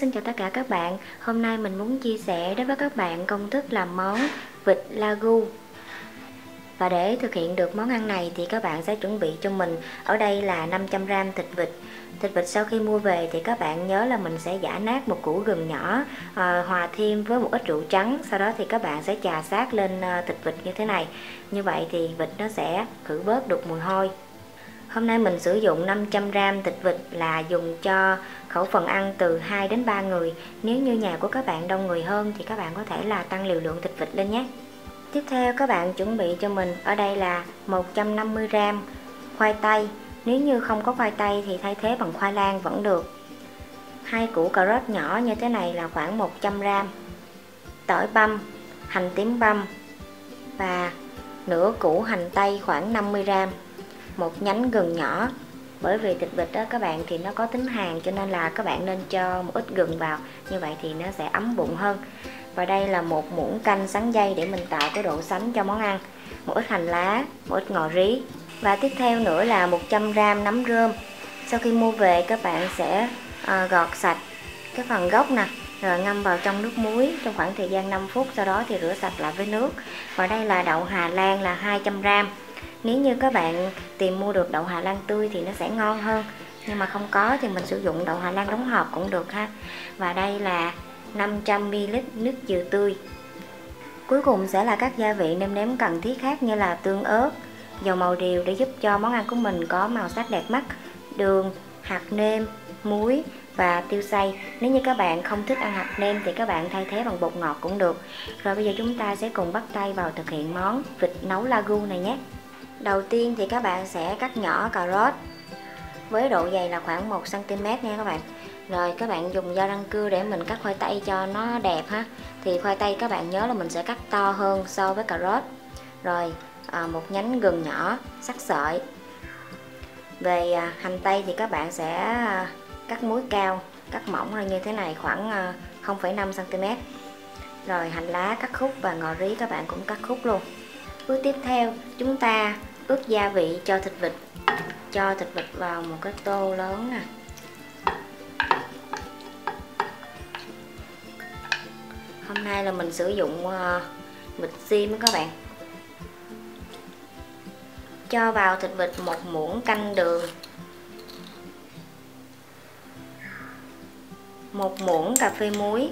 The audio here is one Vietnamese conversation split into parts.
xin chào tất cả các bạn. Hôm nay mình muốn chia sẻ đối với các bạn công thức làm món vịt Wagyu. Và để thực hiện được món ăn này thì các bạn sẽ chuẩn bị cho mình ở đây là 500g thịt vịt. Thịt vịt sau khi mua về thì các bạn nhớ là mình sẽ giã nát một củ gừng nhỏ, hòa thêm với một ít rượu trắng. Sau đó thì các bạn sẽ chà sát lên thịt vịt như thế này. Như vậy thì vịt nó sẽ khử bớt được mùi hôi. Hôm nay mình sử dụng 500g thịt vịt là dùng cho khẩu phần ăn từ 2 đến 3 người. Nếu như nhà của các bạn đông người hơn thì các bạn có thể là tăng liều lượng thịt vịt lên nhé. Tiếp theo các bạn chuẩn bị cho mình ở đây là 150g khoai tây. Nếu như không có khoai tây thì thay thế bằng khoai lang vẫn được. 2 củ cà rốt nhỏ như thế này là khoảng 100g. Tỏi băm, hành tím băm và nửa củ hành tây khoảng 50g. Một nhánh gừng nhỏ, bởi vì thịt vịt đó các bạn thì nó có tính hàn cho nên là các bạn nên cho một ít gừng vào, như vậy thì nó sẽ ấm bụng hơn. Và đây là một muỗng canh sắn dây để mình tạo cái độ sánh cho món ăn, một ít hành lá, một ít ngò rí. Và tiếp theo nữa là 100g nấm rơm. Sau khi mua về các bạn sẽ gọt sạch cái phần gốc nè, rồi ngâm vào trong nước muối trong khoảng thời gian 5 phút, sau đó thì rửa sạch lại với nước. Và đây là đậu Hà Lan là 200g. Nếu như các bạn tìm mua được đậu Hà Lan tươi thì nó sẽ ngon hơn, nhưng mà không có thì mình sử dụng đậu Hà Lan đóng hộp cũng được ha. Và đây là 500ml nước dừa tươi. Cuối cùng sẽ là các gia vị nêm nếm cần thiết khác như là tương ớt, dầu màu điều để giúp cho món ăn của mình có màu sắc đẹp mắt, đường, hạt nêm, muối và tiêu xay. Nếu như các bạn không thích ăn hạt nêm thì các bạn thay thế bằng bột ngọt cũng được. Rồi bây giờ chúng ta sẽ cùng bắt tay vào thực hiện món vịt nấu Wagyu này nhé. Đầu tiên thì các bạn sẽ cắt nhỏ cà rốt với độ dày là khoảng 1cm nha các bạn. Rồi các bạn dùng dao răng cưa để mình cắt khoai tây cho nó đẹp ha. Thì khoai tây các bạn nhớ là mình sẽ cắt to hơn so với cà rốt. Rồi một nhánh gừng nhỏ sắc sợi. Về hành tây thì các bạn sẽ cắt múi cao, cắt mỏng hơn như thế này khoảng 0,5cm. Rồi hành lá cắt khúc và ngò rí các bạn cũng cắt khúc luôn. Bước tiếp theo chúng ta ướp gia vị cho thịt vịt. Cho thịt vịt vào một cái tô lớn nè. Hôm nay là mình sử dụng vịt xiêm các bạn. Cho vào thịt vịt một muỗng canh đường, một muỗng cà phê muối,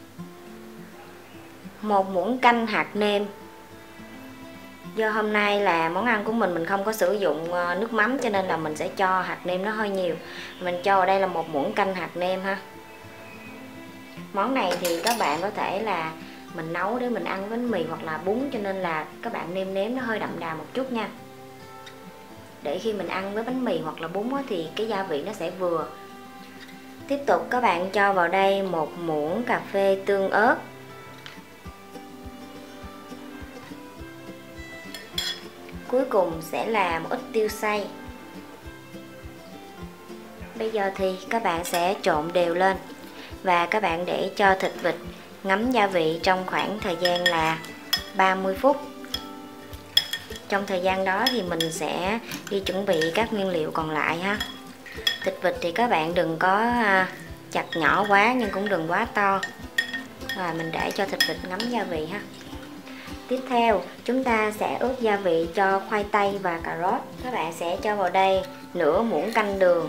một muỗng canh hạt nêm. Do hôm nay là món ăn của mình không có sử dụng nước mắm cho nên là mình sẽ cho hạt nêm nó hơi nhiều. Mình cho ở đây là một muỗng canh hạt nêm ha. Món này thì các bạn có thể là mình nấu để mình ăn với bánh mì hoặc là bún, cho nên là các bạn nêm nếm nó hơi đậm đà một chút nha. Để khi mình ăn với bánh mì hoặc là bún thì cái gia vị nó sẽ vừa. Tiếp tục các bạn cho vào đây một muỗng cà phê tương ớt. Cuối cùng sẽ là một ít tiêu xay. Bây giờ thì các bạn sẽ trộn đều lên và các bạn để cho thịt vịt ngấm gia vị trong khoảng thời gian là 30 phút. Trong thời gian đó thì mình sẽ đi chuẩn bị các nguyên liệu còn lại ha. Thịt vịt thì các bạn đừng có chặt nhỏ quá nhưng cũng đừng quá to. Và mình để cho thịt vịt ngấm gia vị ha. Tiếp theo chúng ta sẽ ướp gia vị cho khoai tây và cà rốt. Các bạn sẽ cho vào đây nửa muỗng canh đường.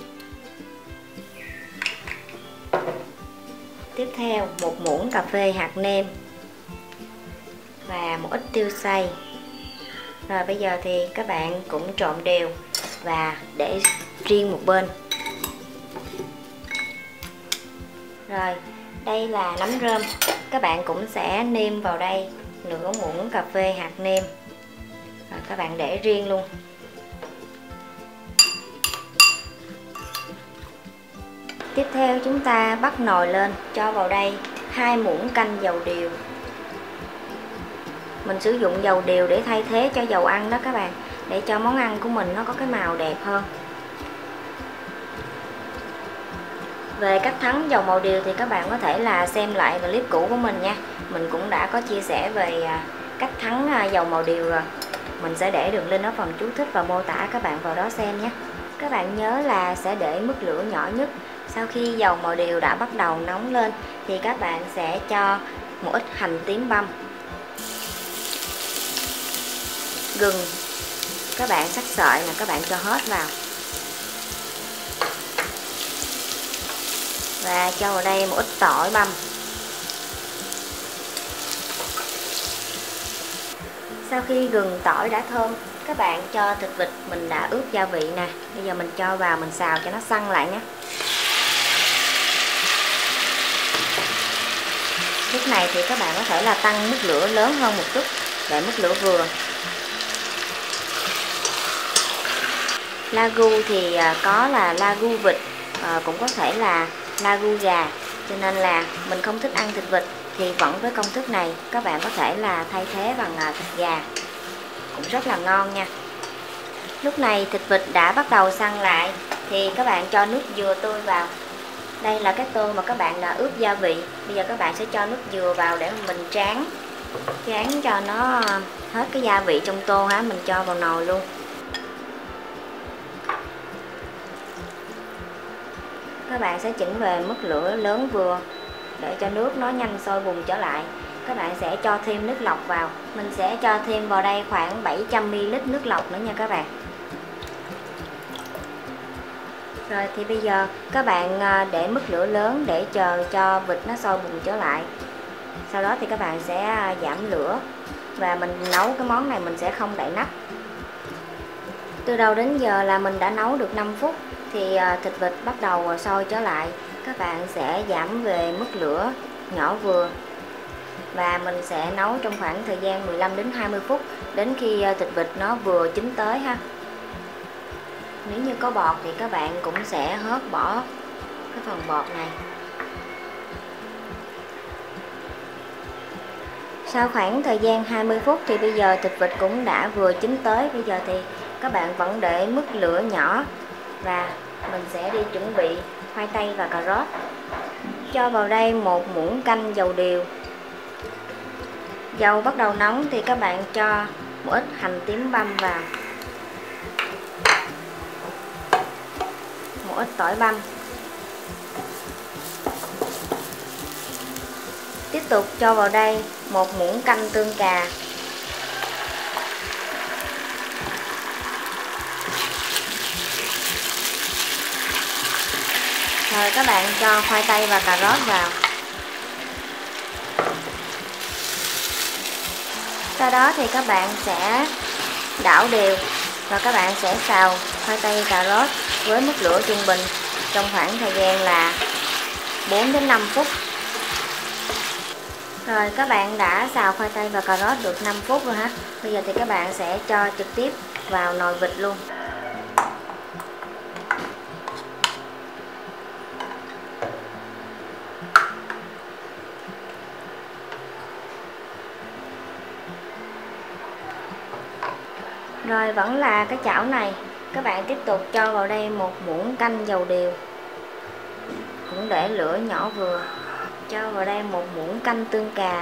Tiếp theo một muỗng cà phê hạt nêm và một ít tiêu xay. Rồi bây giờ thì các bạn cũng trộn đều và để riêng một bên. Rồi đây là nấm rơm. Các bạn cũng sẽ nêm vào đây nửa muỗng cà phê hạt nêm. Rồi các bạn để riêng luôn. Tiếp theo chúng ta bắt nồi lên, cho vào đây 2 muỗng canh dầu điều. Mình sử dụng dầu điều để thay thế cho dầu ăn đó các bạn, để cho món ăn của mình nó có cái màu đẹp hơn. Về cách thắng dầu màu điều thì các bạn có thể là xem lại clip cũ của mình nha. Mình cũng đã có chia sẻ về cách thắng dầu màu điều rồi. Mình sẽ để đường link ở phần chú thích và mô tả, các bạn vào đó xem nhé. Các bạn nhớ là sẽ để mức lửa nhỏ nhất Sau khi dầu màu điều đã bắt đầu nóng lên thì các bạn sẽ cho một ít hành tím băm, gừng các bạn sắc sợi là các bạn cho hết vào, và cho vào đây một ít tỏi băm. Sau khi gừng tỏi đã thơm, các bạn cho thịt vịt mình đã ướp gia vị nè, bây giờ mình cho vào mình xào cho nó săn lại nhé. Lúc này thì các bạn có thể là tăng mức lửa lớn hơn một chút để mức lửa vừa. Lagu thì có là lagu vịt, cũng có thể là lagu gà, cho nên là mình không thích ăn thịt vịt thì vẫn với công thức này các bạn có thể là thay thế bằng thịt gà, cũng rất là ngon nha. Lúc này thịt vịt đã bắt đầu săn lại thì các bạn cho nước dừa tươi vào. Đây là cái tô mà các bạn đã ướp gia vị. Bây giờ các bạn sẽ cho nước dừa vào để mình tráng cho nó hết cái gia vị trong tô ha, mình cho vào nồi luôn. Các bạn sẽ chỉnh về mức lửa lớn vừa để cho nước nó nhanh sôi bùng trở lại. Các bạn sẽ cho thêm nước lọc vào. Mình sẽ cho thêm vào đây khoảng 700ml nước lọc nữa nha các bạn. Rồi thì bây giờ các bạn để mức lửa lớn để chờ cho vịt nó sôi bùng trở lại. Sau đó thì các bạn sẽ giảm lửa và mình nấu cái món này mình sẽ không đậy nắp. Từ đầu đến giờ là mình đã nấu được 5 phút thì thịt vịt bắt đầu sôi trở lại. Các bạn sẽ giảm về mức lửa nhỏ vừa và mình sẽ nấu trong khoảng thời gian 15 đến 20 phút đến khi thịt vịt nó vừa chín tới ha. Nếu như có bọt thì các bạn cũng sẽ hớt bỏ cái phần bọt này. Sau khoảng thời gian 20 phút thì bây giờ thịt vịt cũng đã vừa chín tới. Bây giờ thì các bạn vẫn để mức lửa nhỏ và mình sẽ đi chuẩn bị khoai tây và cà rốt. Cho vào đây 1 muỗng canh dầu điều. Dầu bắt đầu nóng thì các bạn cho một ít hành tím băm vào, một ít tỏi băm. Tiếp tục cho vào đây 1 muỗng canh tương cà. Rồi các bạn cho khoai tây và cà rốt vào. Sau đó thì các bạn sẽ đảo đều và các bạn sẽ xào khoai tây cà rốt với mức lửa trung bình trong khoảng thời gian là 4 đến 5 phút. Rồi các bạn đã xào khoai tây và cà rốt được 5 phút rồi ha. Bây giờ thì các bạn sẽ cho trực tiếp vào nồi vịt luôn. Rồi vẫn là cái chảo này, các bạn tiếp tục cho vào đây 1 muỗng canh dầu điều, cũng để lửa nhỏ vừa. Cho vào đây 1 muỗng canh tương cà.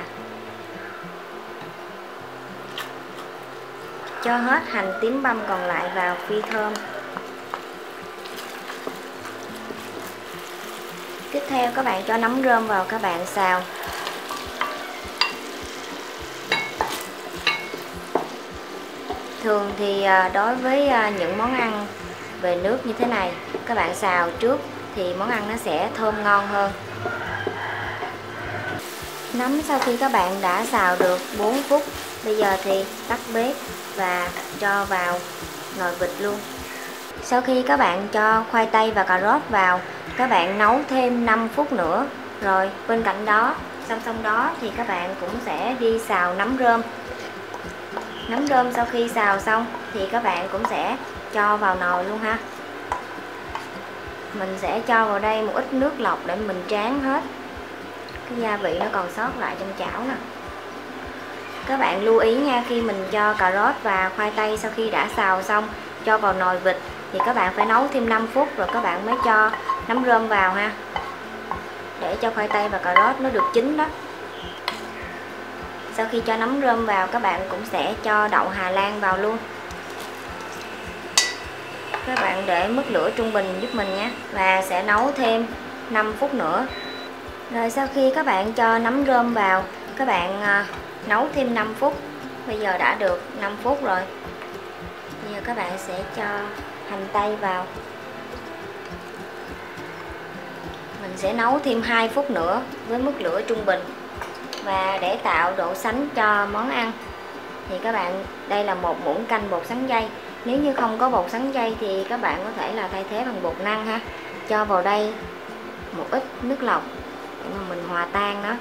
Cho hết hành tím băm còn lại vào phi thơm. Tiếp theo các bạn cho nấm rơm vào, các bạn xào. Thường thì đối với những món ăn về nước như thế này, các bạn xào trước thì món ăn nó sẽ thơm ngon hơn. Nấm sau khi các bạn đã xào được 4 phút, bây giờ thì tắt bếp và cho vào nồi vịt luôn. Sau khi các bạn cho khoai tây và cà rốt vào, các bạn nấu thêm 5 phút nữa. Rồi bên cạnh đó, song song đó thì các bạn cũng sẽ đi xào nấm rơm. Nấm rơm sau khi xào xong thì các bạn cũng sẽ cho vào nồi luôn ha. Mình sẽ cho vào đây một ít nước lọc để mình tráng hết cái gia vị nó còn sót lại trong chảo nè. Các bạn lưu ý nha, khi mình cho cà rốt và khoai tây sau khi đã xào xong cho vào nồi vịt thì các bạn phải nấu thêm 5 phút rồi các bạn mới cho nấm rơm vào ha, để cho khoai tây và cà rốt nó được chín đó. Sau khi cho nấm rơm vào, các bạn cũng sẽ cho đậu Hà Lan vào luôn. Các bạn để mức lửa trung bình giúp mình nhé. Và sẽ nấu thêm 5 phút nữa. Rồi sau khi các bạn cho nấm rơm vào, các bạn nấu thêm 5 phút. Bây giờ đã được 5 phút rồi. Bây giờ các bạn sẽ cho hành tây vào. Mình sẽ nấu thêm 2 phút nữa với mức lửa trung bình. Và để tạo độ sánh cho món ăn thì các bạn, đây là một muỗng canh bột sắn dây. Nếu như không có bột sắn dây thì các bạn có thể là thay thế bằng bột năng ha. Cho vào đây một ít nước lọc để mà mình hòa tan nó.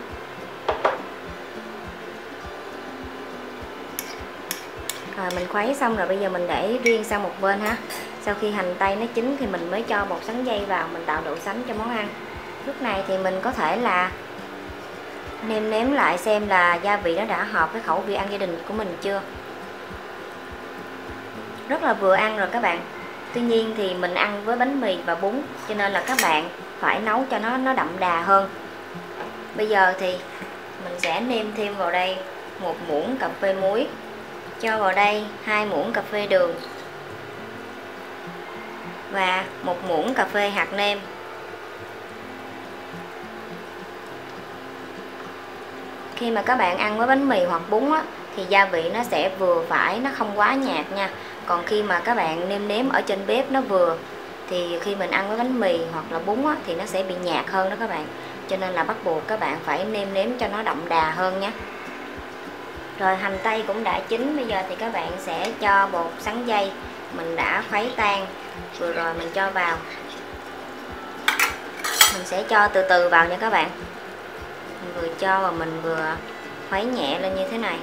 Rồi mình khuấy xong rồi, bây giờ mình để riêng sang một bên ha. Sau khi hành tây nó chín thì mình mới cho bột sắn dây vào, mình tạo độ sánh cho món ăn. Lúc này thì mình có thể là nêm nếm lại xem là gia vị nó đã hợp với khẩu vị ăn gia đình của mình chưa. Rất là vừa ăn rồi các bạn. Tuy nhiên thì mình ăn với bánh mì và bún, cho nên là các bạn phải nấu cho nó đậm đà hơn. Bây giờ thì mình sẽ nêm thêm vào đây 1 muỗng cà phê muối. Cho vào đây 2 muỗng cà phê đường và 1 muỗng cà phê hạt nêm. Khi mà các bạn ăn với bánh mì hoặc bún á, thì gia vị nó sẽ vừa phải, nó không quá nhạt nha. Còn khi mà các bạn nêm nếm ở trên bếp nó vừa, thì khi mình ăn với bánh mì hoặc là bún á, thì nó sẽ bị nhạt hơn đó các bạn. Cho nên là bắt buộc các bạn phải nêm nếm cho nó đậm đà hơn nhé. Rồi hành tây cũng đã chín, bây giờ thì các bạn sẽ cho bột sắn dây mình đã khuấy tan vừa rồi mình cho vào. Mình sẽ cho từ từ vào nha các bạn. Mình vừa cho và mình vừa khuấy nhẹ lên như thế này.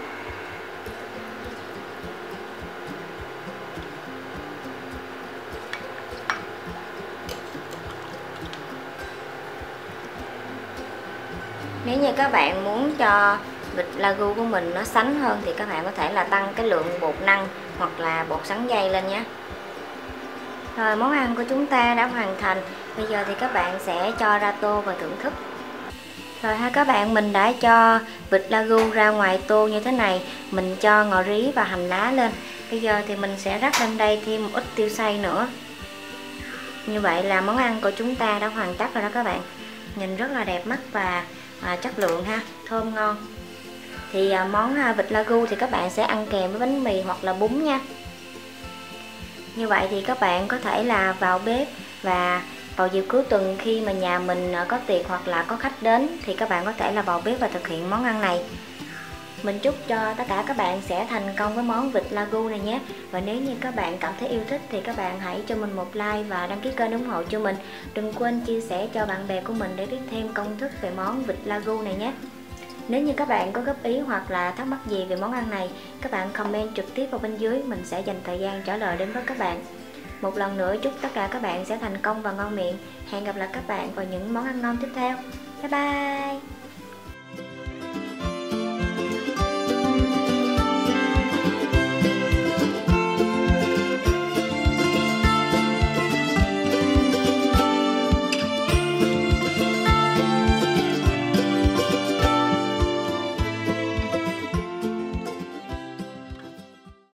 Nếu như các bạn muốn cho vịt Wagyu của mình nó sánh hơn thì các bạn có thể là tăng cái lượng bột năng hoặc là bột sắn dây lên nhé. Rồi món ăn của chúng ta đã hoàn thành. Bây giờ thì các bạn sẽ cho ra tô và thưởng thức. Rồi ha các bạn, mình đã cho vịt Wagyu ra ngoài tô như thế này. Mình cho ngò rí và hành lá lên. Bây giờ thì mình sẽ rắc lên đây thêm một ít tiêu xay nữa. Như vậy là món ăn của chúng ta đã hoàn tất rồi đó các bạn. Nhìn rất là đẹp mắt và chất lượng ha, thơm ngon. Thì món vịt Wagyu thì các bạn sẽ ăn kèm với bánh mì hoặc là bún nha. Như vậy thì các bạn có thể là vào bếp, và vào dịp cuối tuần khi mà nhà mình có tiệc hoặc là có khách đến thì các bạn có thể là vào bếp và thực hiện món ăn này. Mình chúc cho tất cả các bạn sẽ thành công với món vịt Wagyu này nhé. Và nếu như các bạn cảm thấy yêu thích thì các bạn hãy cho mình một like và đăng ký kênh ủng hộ cho mình. Đừng quên chia sẻ cho bạn bè của mình để biết thêm công thức về món vịt Wagyu này nhé. Nếu như các bạn có góp ý hoặc là thắc mắc gì về món ăn này, các bạn comment trực tiếp vào bên dưới, mình sẽ dành thời gian trả lời đến với các bạn. Một lần nữa chúc tất cả các bạn sẽ thành công và ngon miệng. Hẹn gặp lại các bạn vào những món ăn ngon tiếp theo. Bye bye!